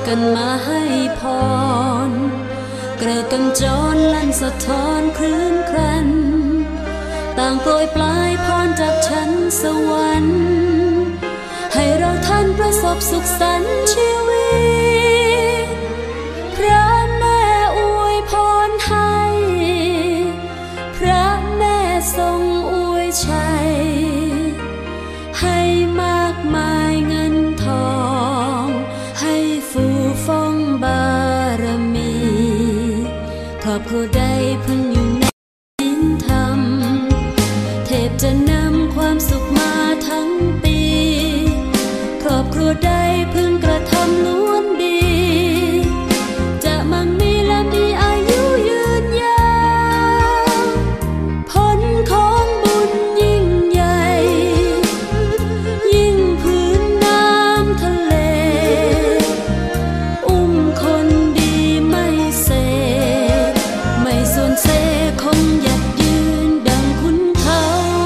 กันมาให้พรเกลือกำจรลั่นสะท้อนคลื่นครันต่างโปรยปลายพรจากชั้นสวรรค์ให้เราท่านประสบสุขสันต์ชีวิตพระแม่อวยพรให้พระแม่ทรงอวยชัยให้มากมายเงินทองให้ฟูฟ่องบารมีครอบครัวใดพึงอยู่ในศีลธรรมเทพจะนำความสุขมาทั้งปีครอบครัวใดพึงกระทำล้วนดีจะมั่งมีและมีอายุยืนยาวผลของบุญยิ่งใหญ่ยิ่งพื้นน้ำทะเลอุ้มคนดีไม่เสไม่ส่วนเสคงหยัดยืนดังคุณเขา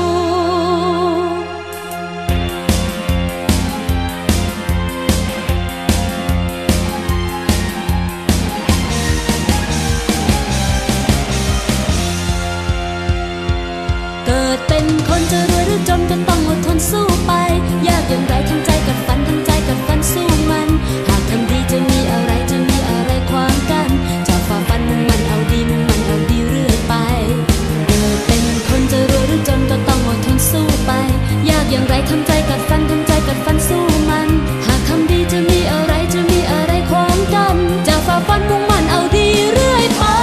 เกิดเป็นคนจะรวยหรือจนก็ต้องอดทนสู้ไปยากอย่างไรทั้งใจกัดฟันทั้งใจกัดฟันสู้มันหากทำดีจะมีอะไรขวางกันจะฝ่าฟันมุ่งมั่นเอาดีมุ่งมั่นเอาดีเรื่อยไปเกิดเป็นคนจะรวยหรือจนก็ต้องอดทนสู้ไปยากอย่างไรทำใจกัดฟันทั้งใจกัดฟันสู้มันหากทำดีจะมีอะไรขวางกันจะฝ่าฟันมุ่งมั่นเอาดีเรื่อยไป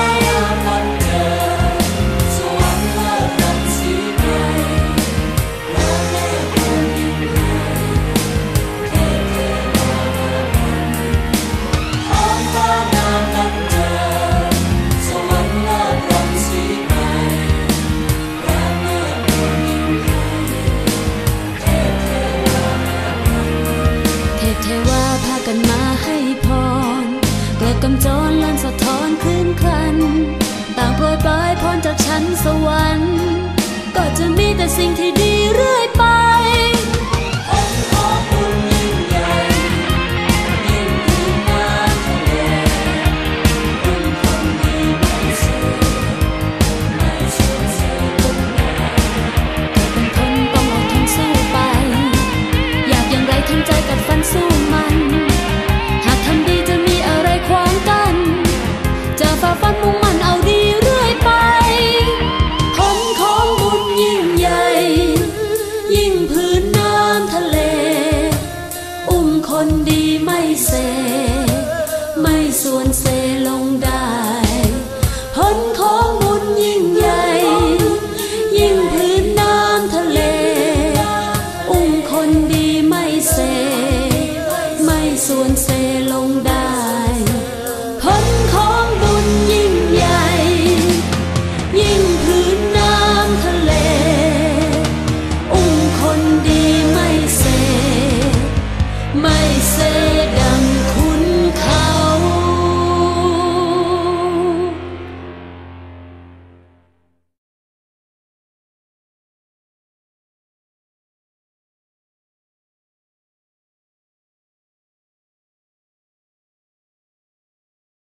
เทวาพากันมาให้พรเกลือกำจรลั่นสะท้อนคลื่นครันต่างโปรยปลายพรจากชั้นสวรรค์ก็จะมีแต่สิ่งที่ดีเรื่อยไปทำใจกัดฟันสู้มันหากทำดีจะมีอะไรขวางกันจะฝ่าฟันมุ่งมั่นเอาดีเรื่อยไปผลของบุญยิ่งใหญ่ยิ่งพื้นน้ำทะเลอุ้มคนดีไม่เสไม่ส่วนเสลงได้ผลของบุญยิ่งใหญ่ยิ่งพื้นน้ำทะเลอุ้มคนดีไม่เสไม่ส่วนเสลงได้ผลของบุญยิ่งใหญ่ยิ่งพื้นน้ำทะเลอุ้มคนดีไม่เสไม่เส